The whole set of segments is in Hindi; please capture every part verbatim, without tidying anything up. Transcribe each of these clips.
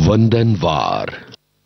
वंदनवार।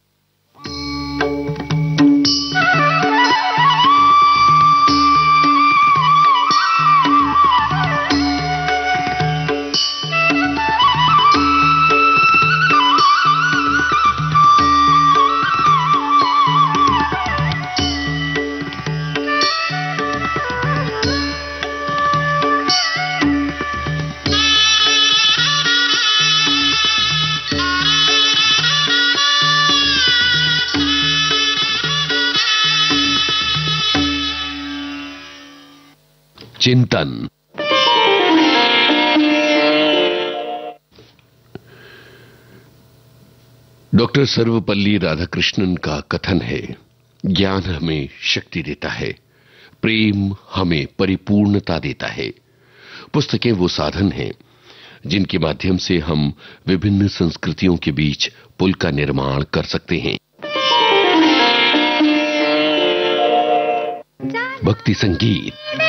चिंतन। डॉक्टर सर्वपल्ली राधाकृष्णन का कथन है, ज्ञान हमें शक्ति देता है, प्रेम हमें परिपूर्णता देता है। पुस्तकें वो साधन हैं जिनके माध्यम से हम विभिन्न संस्कृतियों के बीच पुल का निर्माण कर सकते हैं। भक्ति संगीत।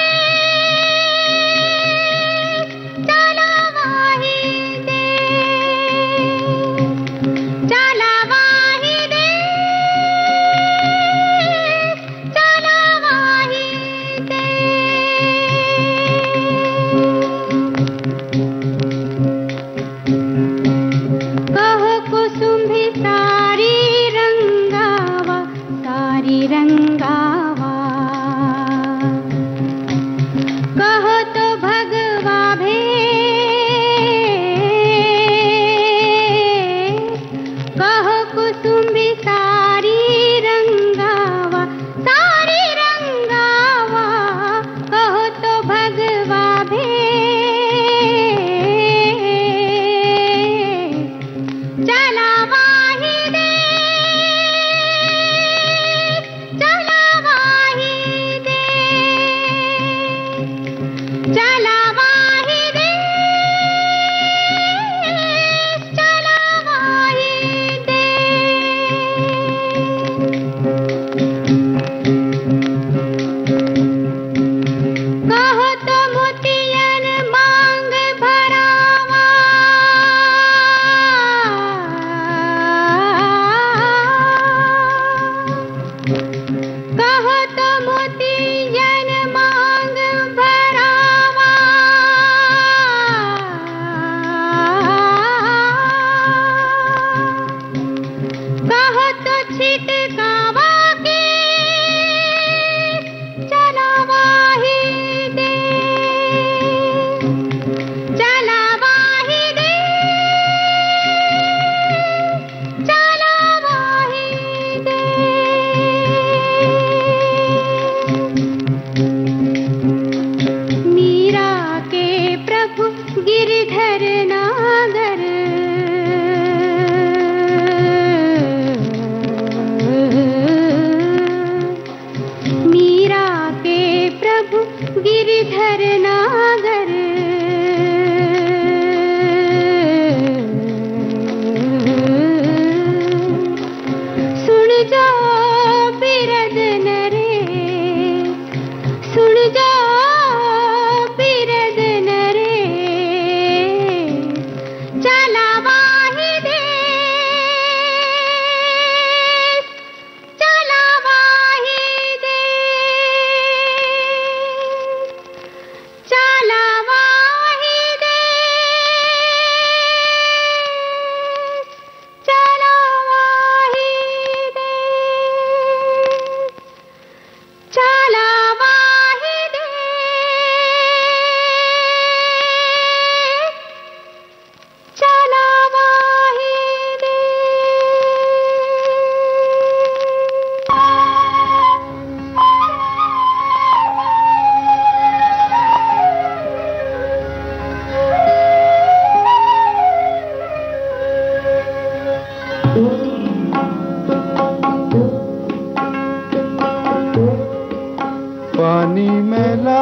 पानी मैला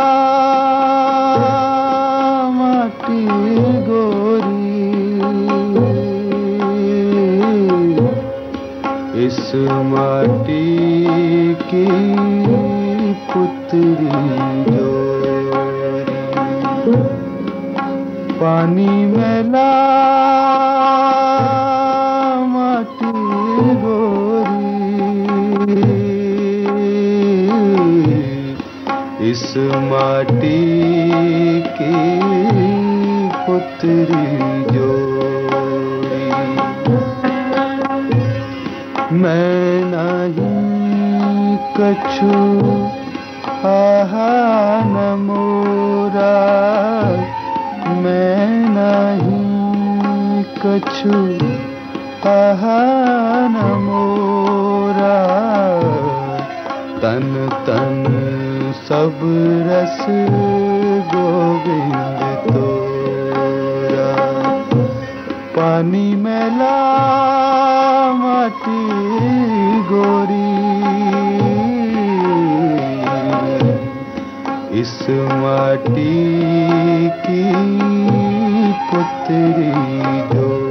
माटी गोरी, इस माटी की पुतरी जोरी। पानी मैला मैं नहीं कछु आहान मोरा, मैं नहीं कछु आहान मोरा, तन तन सब रस गोविंद तोरा। पानी मैला माटी गोरी, इस माटी की पुत्री जोरी।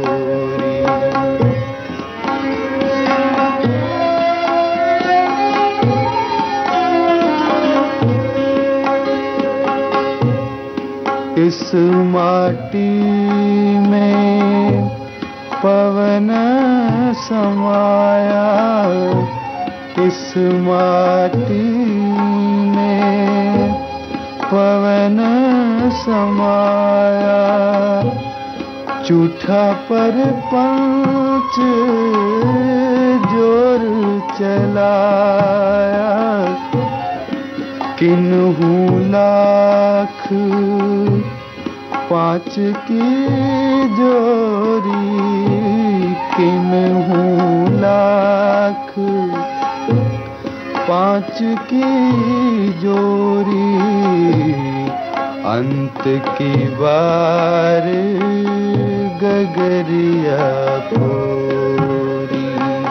इस माटी में पवन समाया, इस माटी में पवन समाया, चूठा पर पंच जोर चलाया, किन्हू लाख पाँच की जोरी, किन्हू लाख पाँच की जोरी, अंत की बार गगरिया फोरी,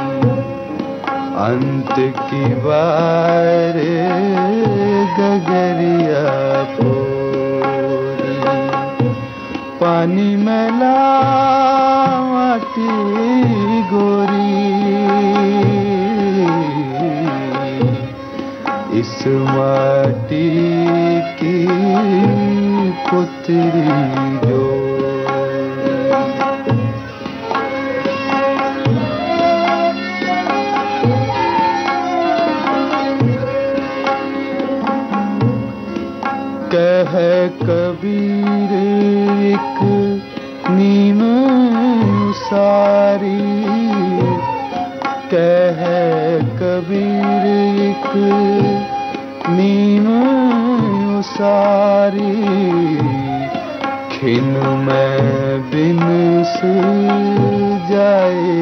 अंत की बार गगरिया फोरी। पानी मैला माटी गोरी, इस माटी की पुत्री जो। कह कबीर एक नीम सारी, कह कबीर एक नीम सारी, खिन में बिन से जाए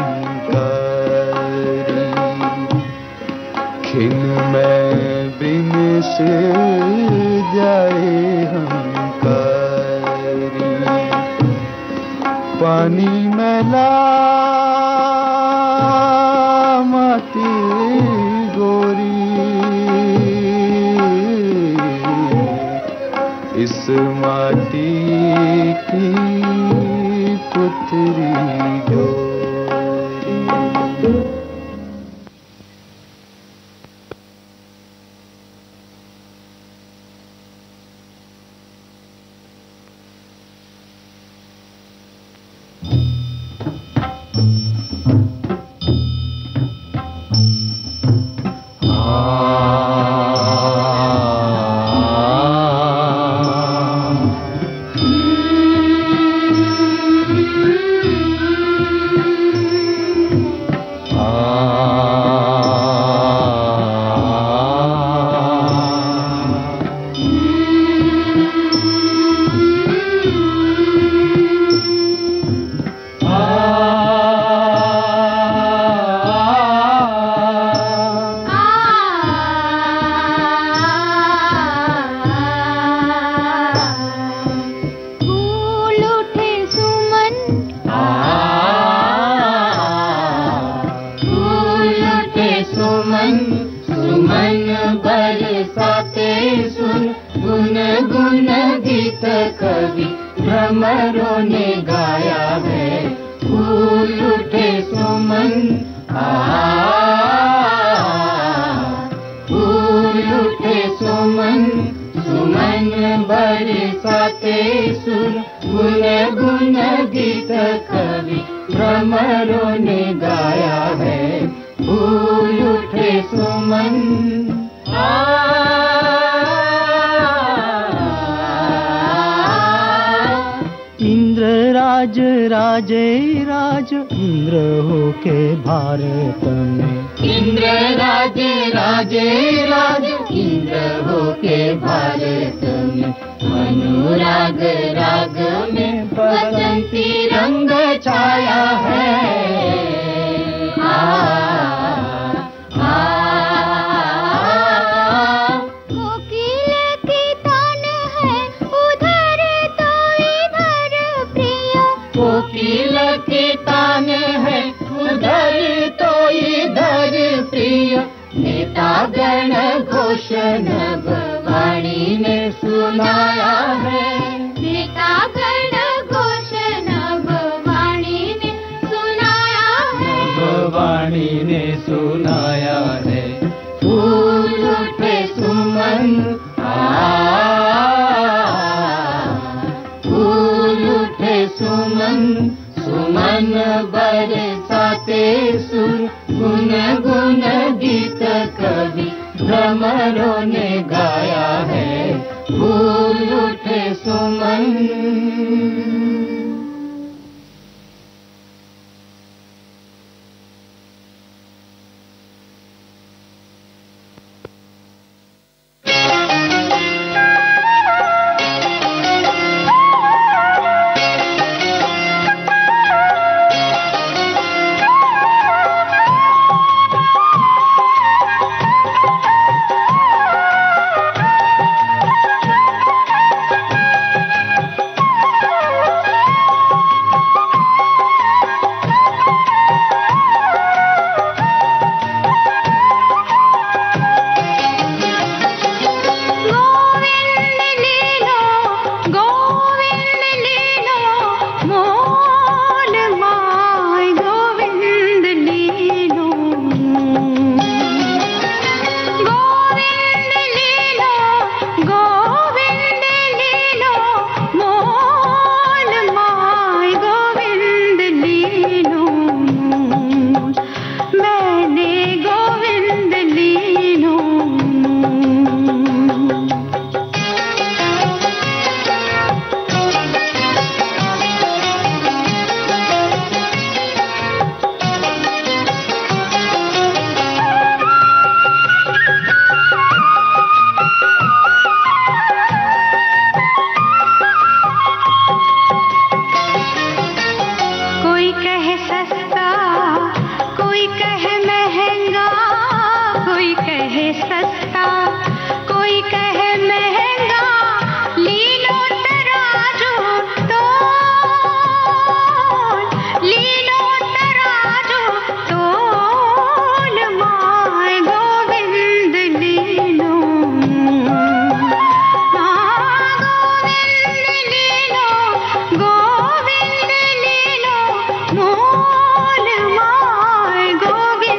हंकारी, खिन में बिन से जाए हंकारी। पानी मैला माटी गोरी, इस माटी की पुत्री गोरी। भ्रमरों ने गाया है, फूल उठे सुमन, फूल उठे सुमन, सुमन बरसाते सुर, गुन गुन गीत कवि भ्रमरों ने गाया है, फूल उठे सुमन। राज राजे राज इंद्र हो के भारत में। इंद्र राज राजे राज इंद्र हो के भारत में। अनुराग राग में बसंती रंग छाया है। आ, आ, कोकिल की तान है उधर तो इधर प्रिय। कोकिल की तान है उधर तो इधर प्रिय। नेता गण घोषण वाणी ने सुनाया है। नेता गण घोषण वाणी ने सुनाया है। वाणी ने सुनाया है। फूल उठे सुमन आ, फूल उठे सुमन सुमन बरसाते सुर। गुन गुन गीत कवि भ्रमरों ने गाया है। फूल उठे सुमन। मोल माय गोविंद।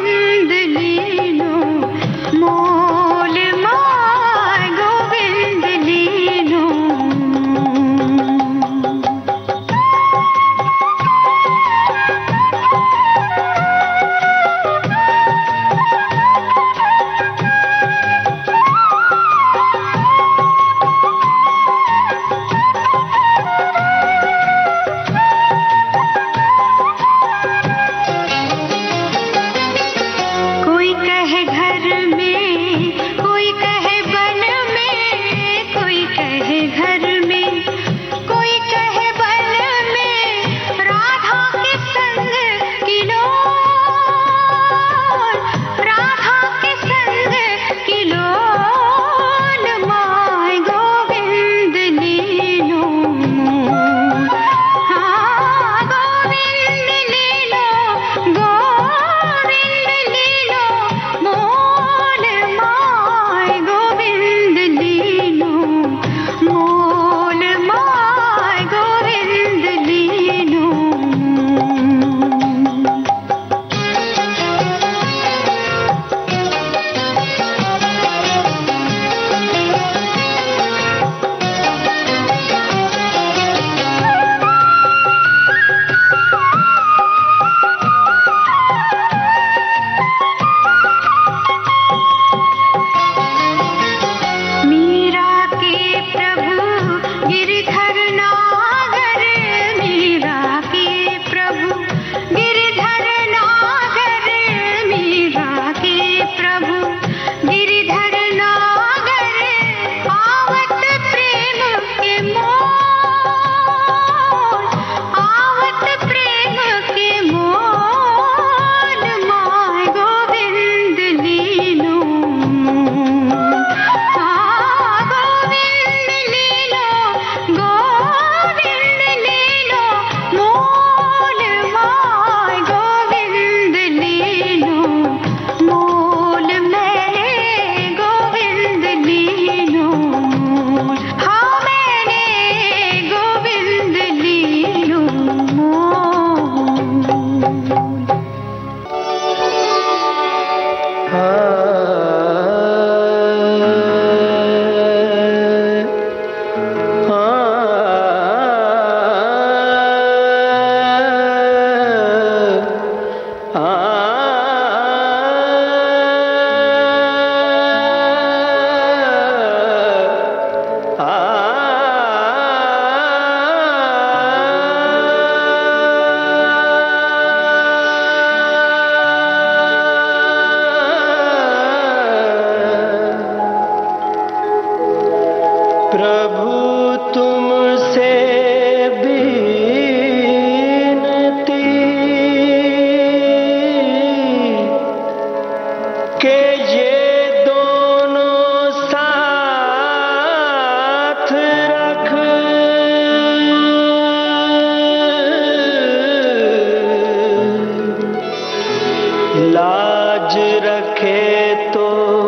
लाज रखे तो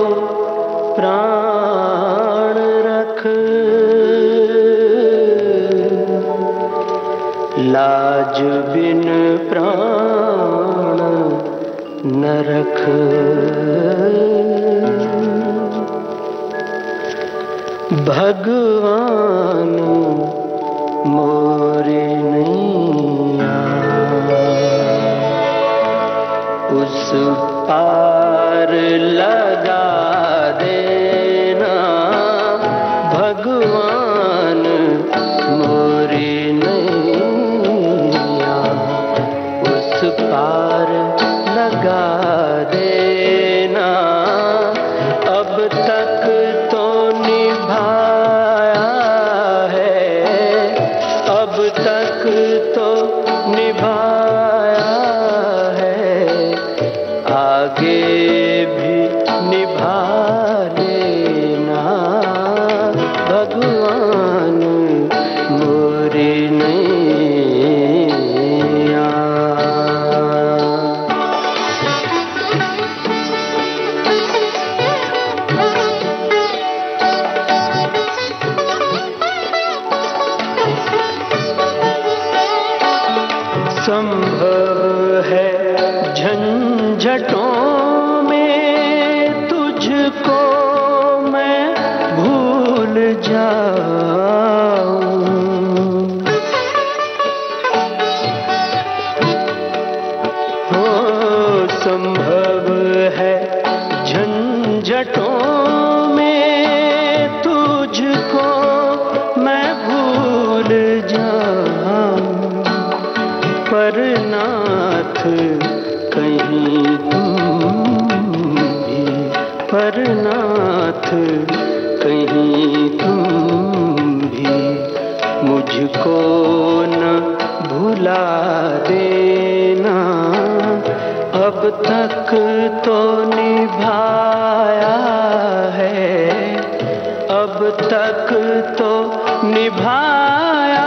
प्राण रख, लाज बिन प्राण न रख। भगवान मोरे नैया उस पार लगा देना, भगवान मोरे नैया उस पार लगा देना। अब तक तो निभाया है, अब तक तो निभाया है, आगे भी निभा लेना, भगवान मोरे नैया। संभव है झंझटों में तुझको मैं भूल जाऊं, हो संभव है झंझटों में तुझको मैं भूल जाऊं, पर नाथ कहीं तुम भी, पर नाथ कहीं तुम भी मुझको न भुला देना। अब तक तो निभाया है, अब तक तो निभाया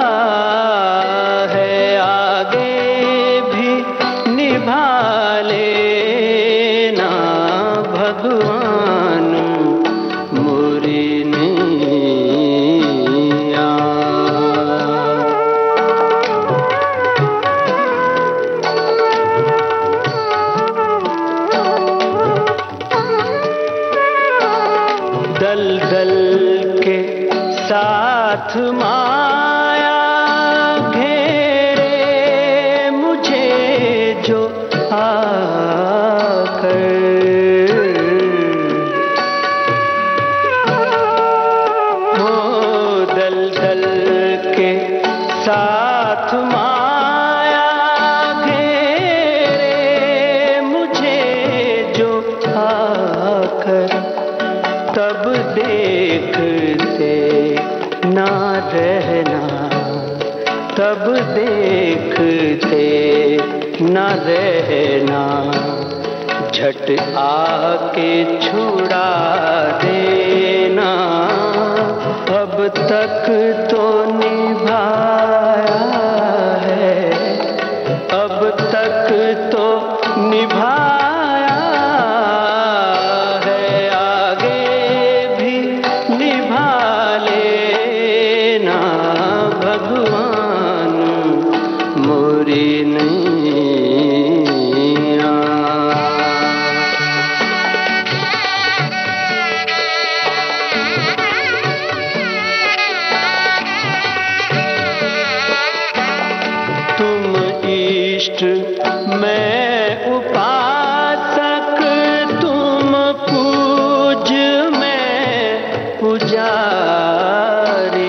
है, आगे भी निभा लेना, भगवान मोरे नैया। दल दल के साथ माया घेरे मुझे जो आकर, हो दल दल के साथ माया घेरे मुझे जो आकर, तब देखते ना रहना, तब देखते ना रहना, झट आके छुड़ा देना। अब तक तो निभाया है, अब तक तो निभाया है, आगे भी निभा लेना, भगवान मोरे नैया। तुम इष्ट मैं उपासक, तुम पूज मैं पुजारी,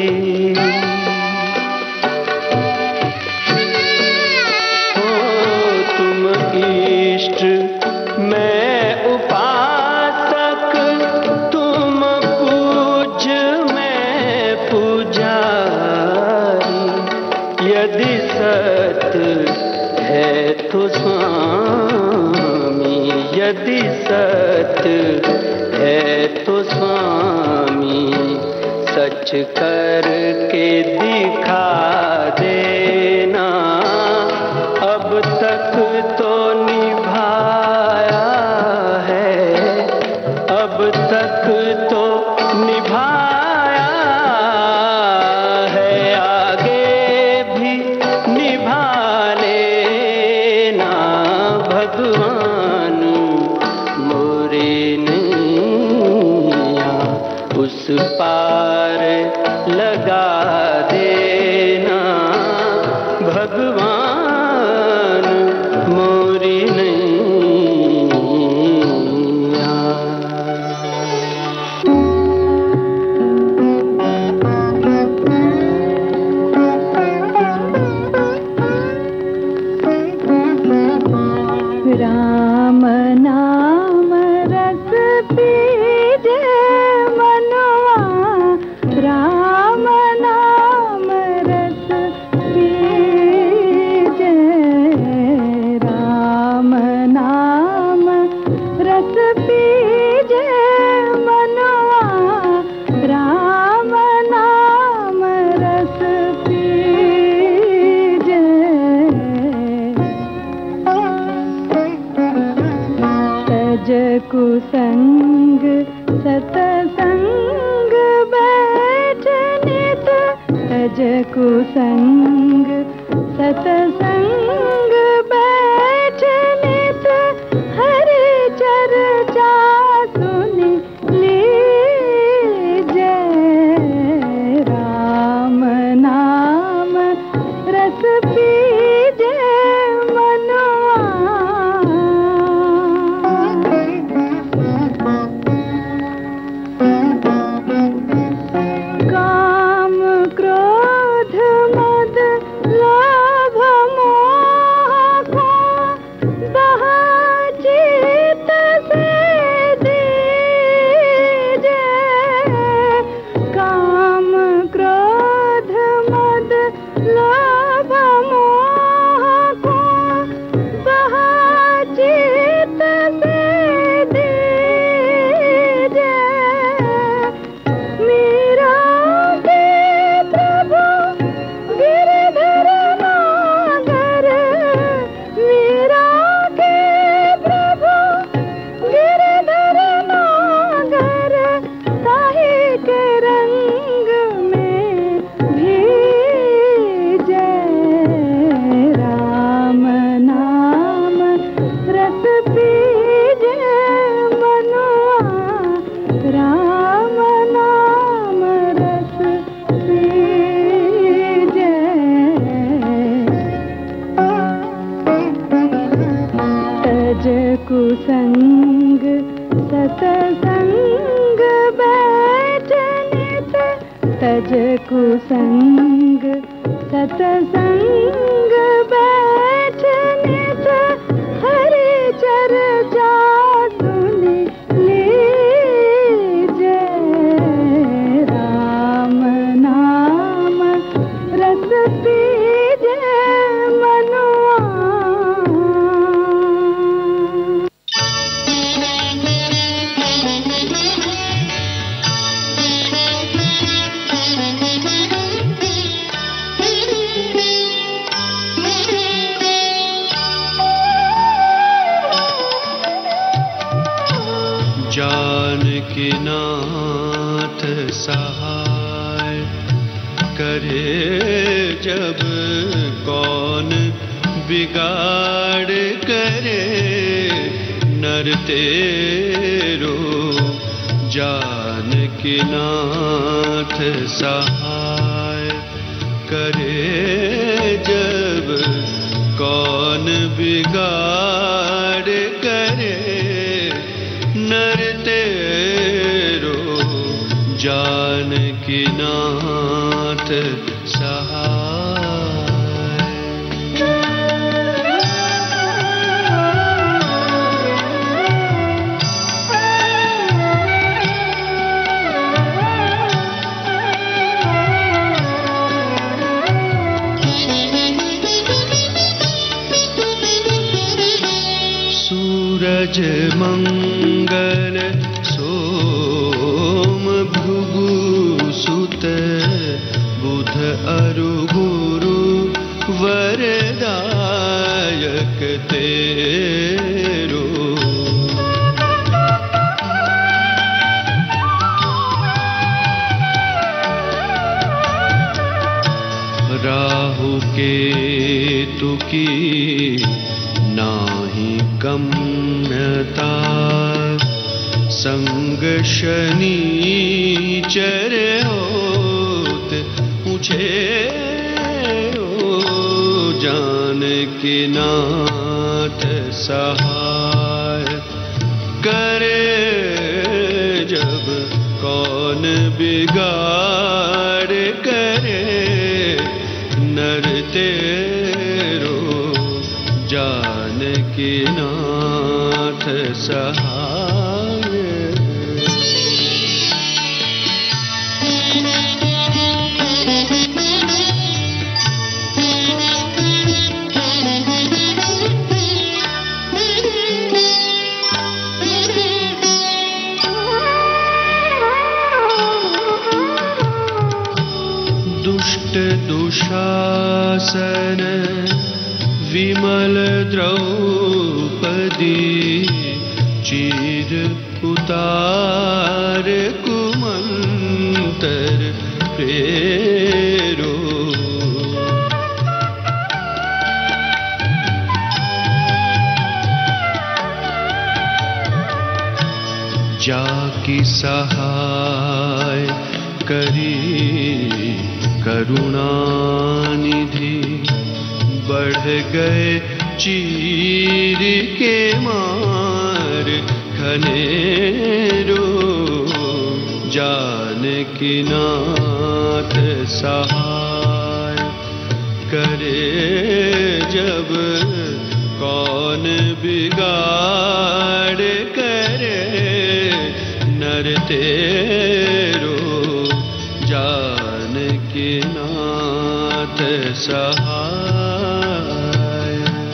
हो तुम इष्ट मैं उपासक, तुम पूज मैं पुजारी। यदि सत्य है तो स्वामी, यदि सत्य है तो स्वामी, सच करके दिखा देना। अब तक तो निभा राम नाम रस पीजे मनवा, राम नाम रस पीजे, राम नाम रस पीजे मनवा, राम नाम रस पीजे। तज कुसंग सतसंग बैठ नित, तज कुसंग सतसंग बैठ नित, हरि चर्चा सुनि लीजे, राम नाम रस पीजे मनवा। काम क्रोध मद लोभ मोह को बहा चित से दीजे, काम क्रोध मद लोभ मोह को बहा चित से दीजे, मीरा के प्रभु गिरधर नागर, मीरा के प्रभु गिरधर नागर, ताहि के रंग में भीजे, राम नाम रस पीजे मनवा, राम नाम रस पीजे। तज कुसंग सतसंग बैठ नित, तज कुसंग सतसंग बैठ नित, हरि चर्चा सुनि लीजे, राम नाम रस पीजे मनवा। जानकी नाथ सहाय करे जब कौन बिगाड़ करे, नर तेरो जानकी नाथ सहाय करे जब कौन बिगाड़ करे, नर तेरो जानकी नाथ सहाय। सूरज मंगल सोम भृगु सुत, बुध अरु गुरु वरदायक तेरो, राहु केतु की नाही गम्यता, संग शनीचर होत मुझे ओ जानकी नाथ सहाय करे जब कौन बिगाड़ करे, नर तेरो जानकी नाथ सहाय। दुष्ट दुशासन विमल द्रौपदी चीर उतार कुमंतर फेरो। जाकी सहाय करी करुणानिधि बढ़ गए चीर के मार घनेरो। जानकी नाथ सहाय करे जब कौन बिगाड़ करे नर तेरो। जानकी नाथ सहाय।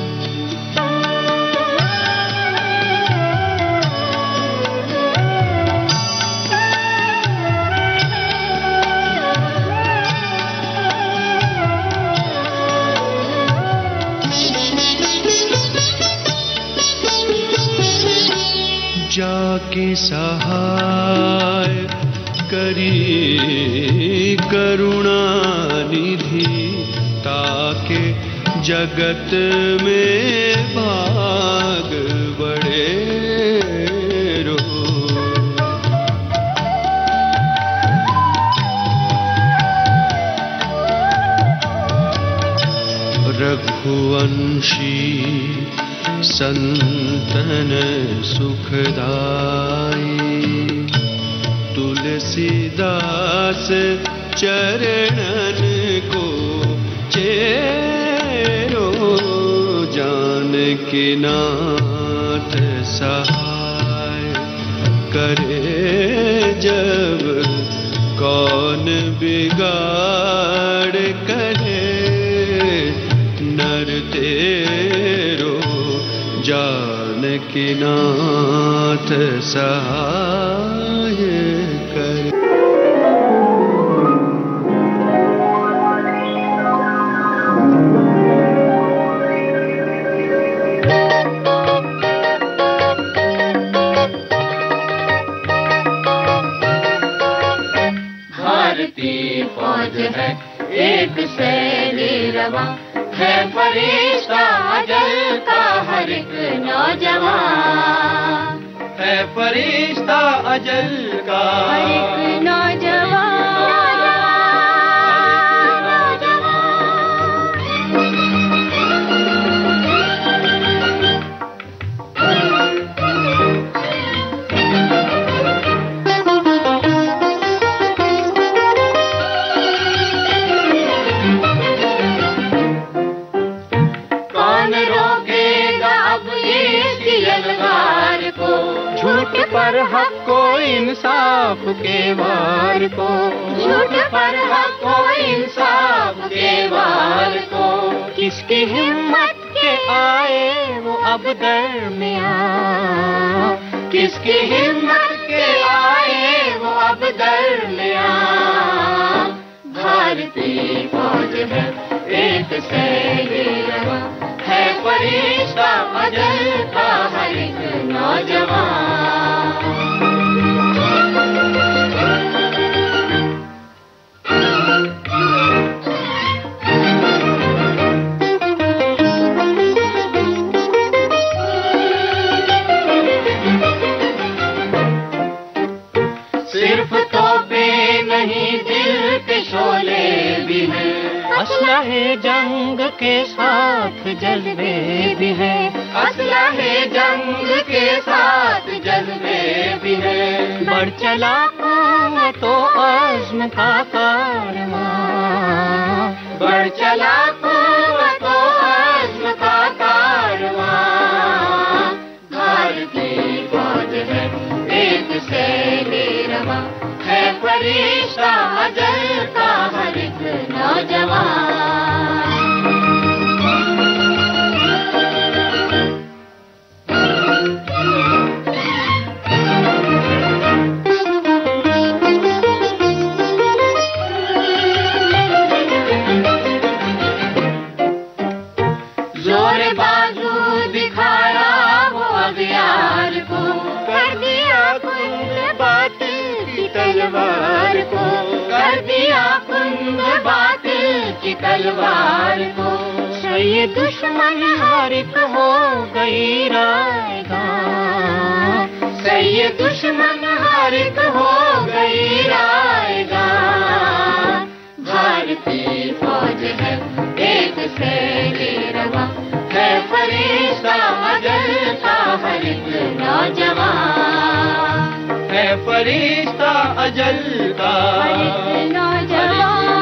जाकी सहाय करी करुणानिधि ताके जगत में भाग बड़े रो। रघुवंशी संतन सुखदाई तुलसीदास चरणन को चेरो। जानकी नाथ सहाय करे जब कौन बिगाड़ करे नर तेरो। जानकी नाथ सहाय करे। भारतीय फौज है एक शैली रवा है फरिश्ता अजल का हर एक नौजवान। है फरिश्ता अजल का हर एक नौजवान। झूठ पर हक को इंसाफ के वार को। झूठ पर हक को इंसाफ के वार को। किसकी हिम्मत के आए वो अब दरमियां। किसकी हिम्मत के आए वो अब दरमियां। भारतीय फौज है एक शैली रवा है फरिश्ता अजल का हर एक नौजवान। सिर्फ तोपे नहीं दिल के शोले भी हैं। असलहे जंग के साथ जज्बे भी हैं। असलहे जंग के साथ जज्बे भी हैं। बढ़ चला तो अज़्म का कारवां। बढ़ चला तो अज़्म का कारवां। फरिश्ता अजल का हर एक नौजवान। जोर बाजू दिखाया वो अगियार को, कर दिया कुंद बातिल की तलवार को, कर दिया कुंद बातिल की तलवार को। सही दुश्मन हार हो गई रायगा, सही दुश्मन हार हो गई रायगा। भारतीय फौज है एक से रवा, है फरिश्ता अजल का हर एक नौजवान, है फरिश्ता अजल का हर एक नौजवान।